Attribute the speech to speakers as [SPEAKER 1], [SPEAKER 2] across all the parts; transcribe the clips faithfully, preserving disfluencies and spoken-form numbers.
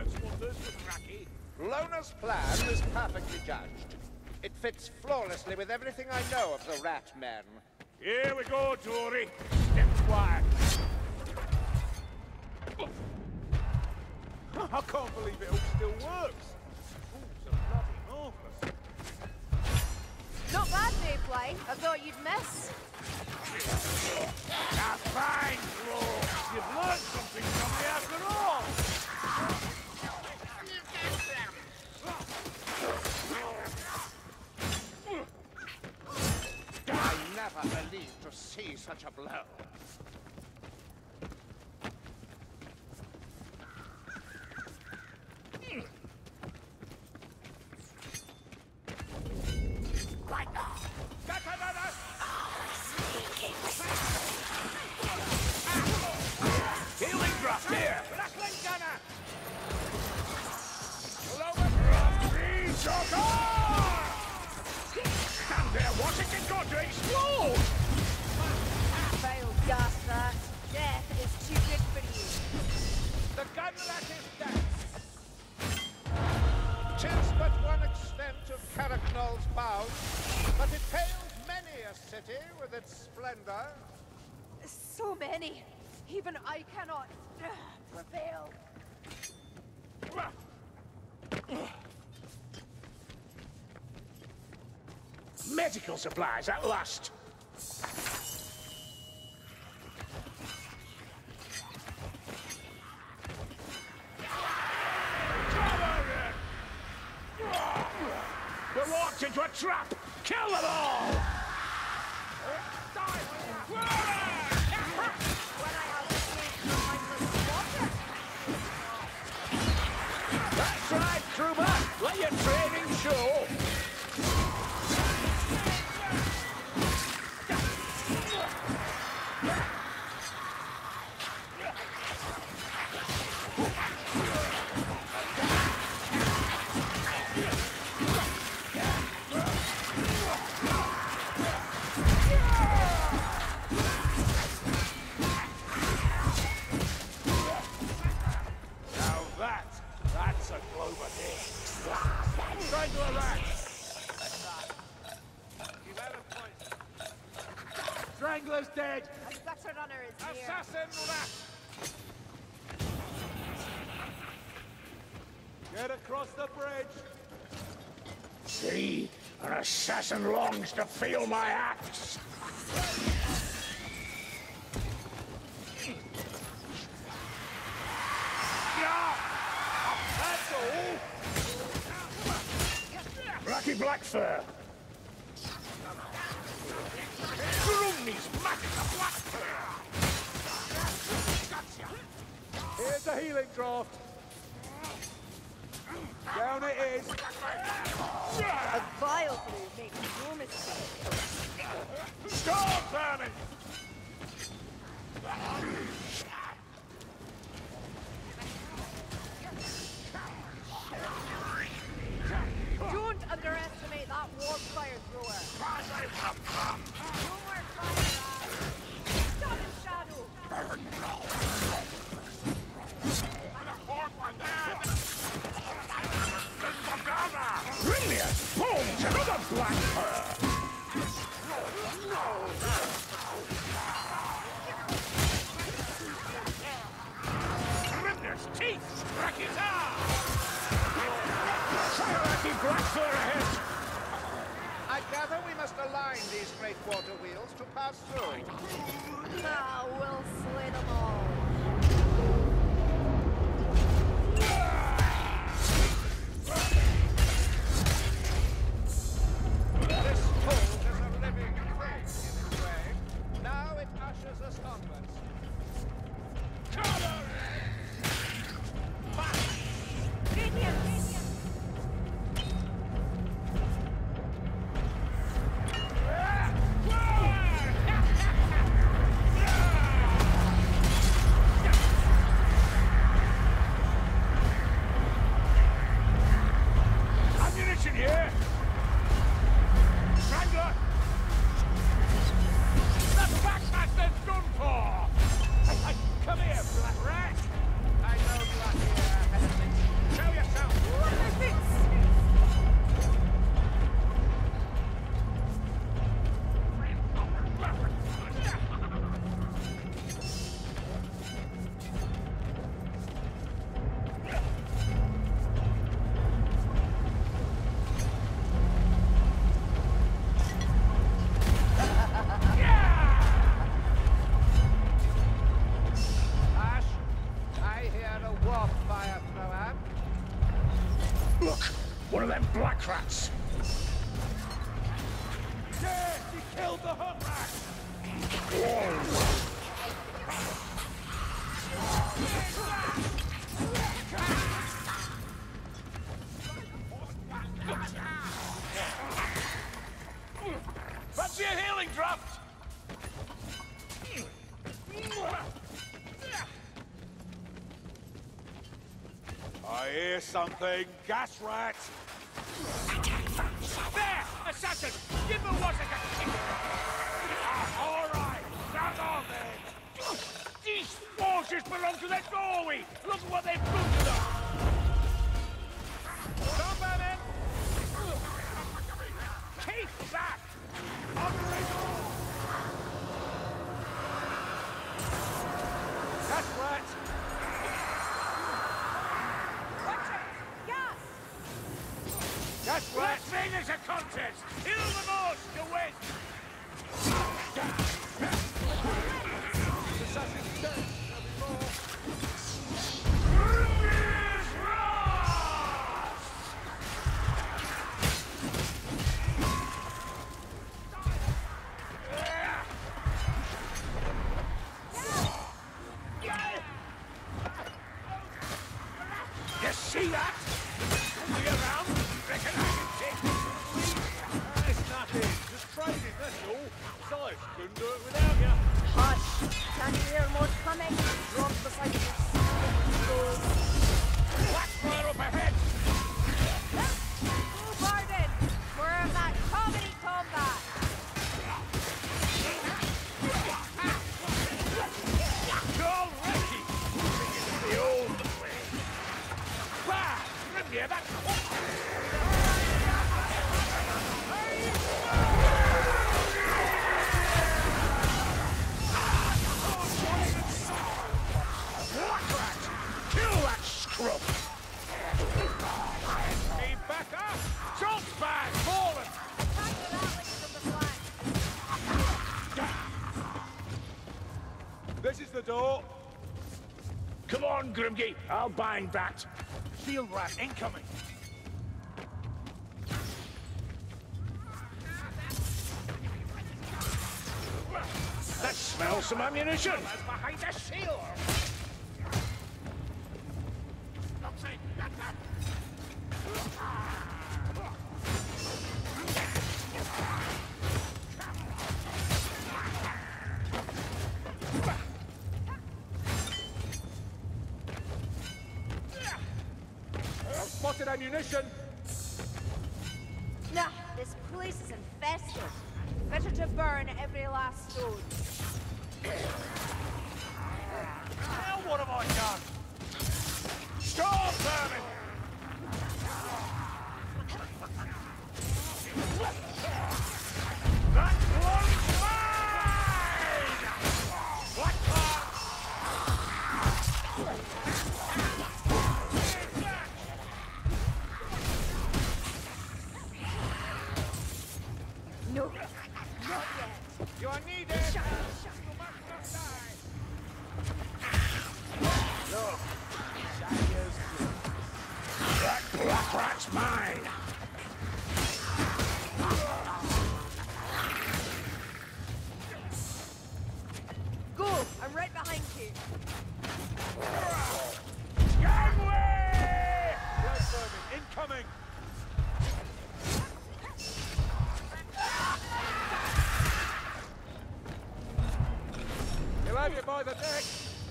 [SPEAKER 1] Lona's plan is perfectly judged. It fits flawlessly with everything I know of the Rat Men.
[SPEAKER 2] Here we go, Dory. Step quiet. I can't believe it all still works. Tools are bloody marvellous.
[SPEAKER 3] Not bad, Mayfly. I thought you'd miss.
[SPEAKER 2] Now fine, Flo. You've learned something from me after all.
[SPEAKER 1] I never believed to see such a blow.
[SPEAKER 2] Right now. Healing drop here. Rattling gunner. Stand there watching it go to explode.
[SPEAKER 3] Vile Gasta. Death is too good for you.
[SPEAKER 1] The gunlet is dead. Tis but one extent of Carricknall's bounds, but it pales many a city with its splendor.
[SPEAKER 3] So many. Even I cannot uh, prevail.
[SPEAKER 2] Medical supplies at last. We're walked into a trap! Kill them all! That's right, Trooper! Let your training show! Strangler's dead!
[SPEAKER 3] A gutter runner is here.
[SPEAKER 1] Assassin Rat!
[SPEAKER 2] Get across the bridge! See? An assassin longs to feel my axe! That's all! Rocky Blackfur! Grumney's magic of Blackfur! Here's a healing draft. Down it is.
[SPEAKER 3] A vile brew makes no mistake.
[SPEAKER 2] Stop, vermin!
[SPEAKER 3] Don't underestimate that warp fire thrower. No more fire, Raz. Stop in shadow.
[SPEAKER 2] Brilliant! Boom! Another Blackfur! Grimner's teeth! Rakita! Sayaraki Blackfur ahead!
[SPEAKER 1] I gather we must align these great water wheels to pass through.
[SPEAKER 3] Ah, we'll slay them all.
[SPEAKER 1] This hold is a living thing in its way. Now it ushers us onwards.
[SPEAKER 2] Cover!
[SPEAKER 3] Radiant, radiant.
[SPEAKER 1] off, fire thrower.
[SPEAKER 2] Look! One of them black rats!
[SPEAKER 1] Yes, he killed the hunt rat!
[SPEAKER 2] Fancy a healing draft?
[SPEAKER 1] I hear something. Gas rat!
[SPEAKER 2] There! Assassin! Give him what's a kick! All right! Now on then! These forces belong to the doorway! Look at what they've booted up!
[SPEAKER 1] Combat
[SPEAKER 2] Keep back! Operator!
[SPEAKER 1] Gas rat!
[SPEAKER 3] Watch it! Gas!
[SPEAKER 1] Gas rat!
[SPEAKER 2] Let's make this a contest! Kill the most to win!
[SPEAKER 1] Assassin's dead. There'll be
[SPEAKER 2] You see that? We around? Reckon I can take it?
[SPEAKER 1] more. It's nothing. Just training, that's all. Besides, couldn't do it without you.
[SPEAKER 3] Hush! Can you hear more coming? Drop beside you.
[SPEAKER 2] Black fire up ahead!
[SPEAKER 3] Move, Barden! We're in that comedy combat!
[SPEAKER 2] Go, Ricky! The old way. Bah! Remember that? Black rat! Kill that scrub!
[SPEAKER 1] Keep back up!
[SPEAKER 2] Jolt bag! Fallen!
[SPEAKER 3] Attack the ratlings from the flank!
[SPEAKER 1] This is the door.
[SPEAKER 2] Come on, Grimgy! I'll bind that! Field rat incoming! That smells some ammunition! That's behind the shield!
[SPEAKER 1] I've spotted ammunition.
[SPEAKER 3] Nah, this place is infested. Better to burn every last stone.
[SPEAKER 2] Now what have I done? Stop burning! That one's mine! What
[SPEAKER 3] No, not yet.
[SPEAKER 1] You are needed. You must not die. Look, Shires.
[SPEAKER 2] That black rat's mine!
[SPEAKER 3] Go! I'm right behind you.
[SPEAKER 2] Gangway!
[SPEAKER 1] Blood vermin incoming. He'll have you by the neck.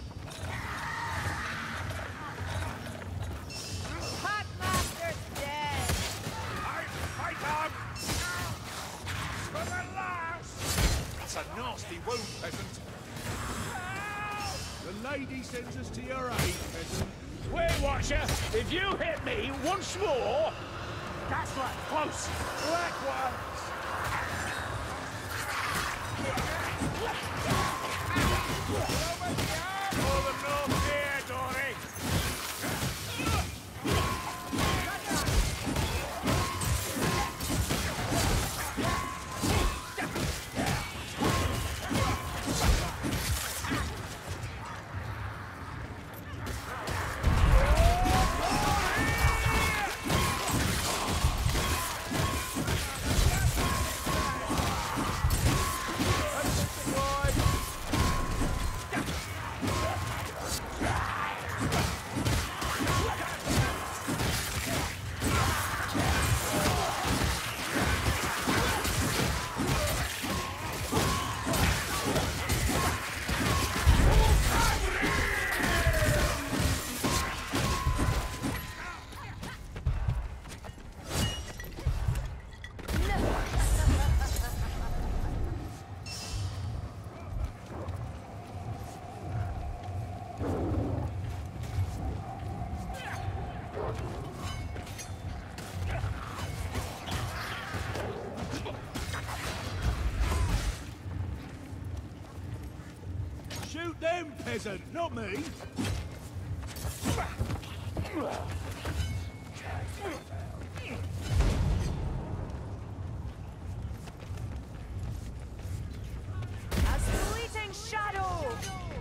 [SPEAKER 3] Packmaster's dead!
[SPEAKER 2] I fight on! For the last!
[SPEAKER 1] That's a nasty wound, peasant. The lady sends us to your aid, peasant.
[SPEAKER 2] Weight Watcher, if you hit me once more, that's right, close.
[SPEAKER 1] Black ones.
[SPEAKER 2] Pull them north here, Dory.
[SPEAKER 4] peasant, not me.
[SPEAKER 3] A fleeting shadow!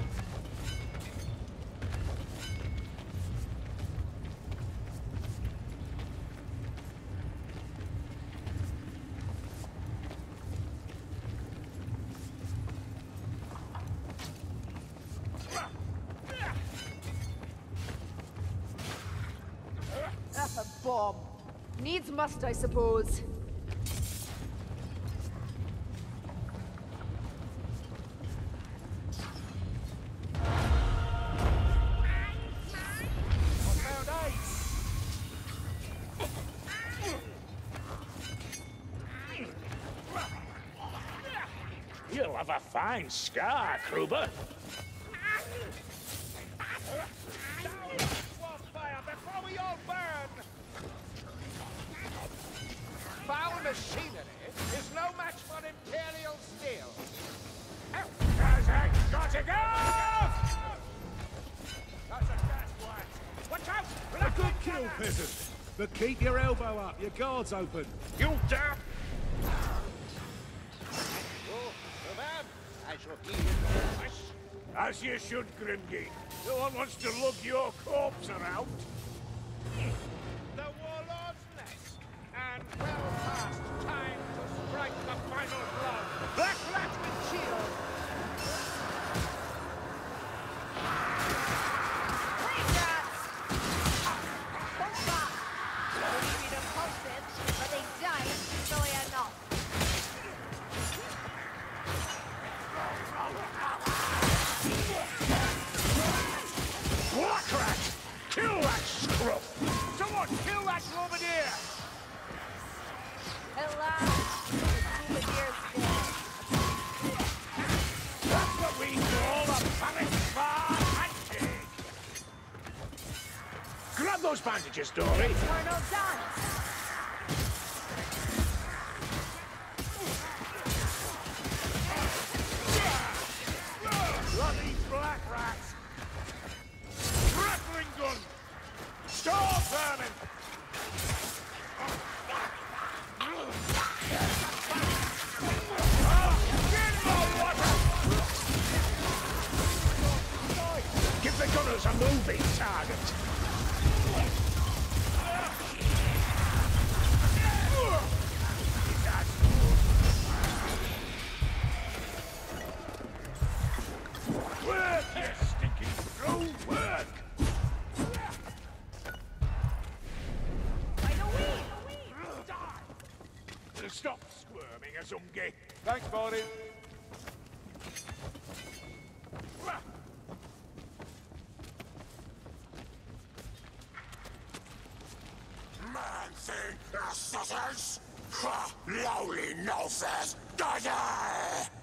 [SPEAKER 3] That's a bomb. Needs must, I suppose.
[SPEAKER 2] Found eight. You'll have a fine scar, Kruber. Fire before we all burn!
[SPEAKER 1] Foul machinery is no match for Imperial steel.
[SPEAKER 2] Kazakh, gotta go! That's a gas blast. Watch out!
[SPEAKER 4] A good kill, peasant. But keep your elbow up, your guard's open.
[SPEAKER 2] You damn!
[SPEAKER 1] Oh, so bad. I shall heed your wish.
[SPEAKER 2] As you should, Grimgate. No one wants to lug your corpse around.
[SPEAKER 1] The warlord's nest, and well past time to strike the final blow. Black Ratman shield.
[SPEAKER 3] Please, rats! Don't stop! They may be repulsive, but they die easily enough.
[SPEAKER 2] Black Rat! Kill that scruff! Someone kill that Bombardier!
[SPEAKER 3] At last, the Bombardier's dead.
[SPEAKER 2] That's what we call a panic bar handshake! Grab those bandages, Dory!
[SPEAKER 3] Eternal dance!
[SPEAKER 2] Bloody black rats! Grappling gun! Storm vermin! Oh, get more water! Give the gunners a moving target! Work, you stinking screw! Work!
[SPEAKER 3] By the weed!
[SPEAKER 2] Die! Stop squirming, Azumgi.
[SPEAKER 1] Thanks, Bodhi.
[SPEAKER 5] Man-thing assassins! Ha! Lowly no-fast! Die!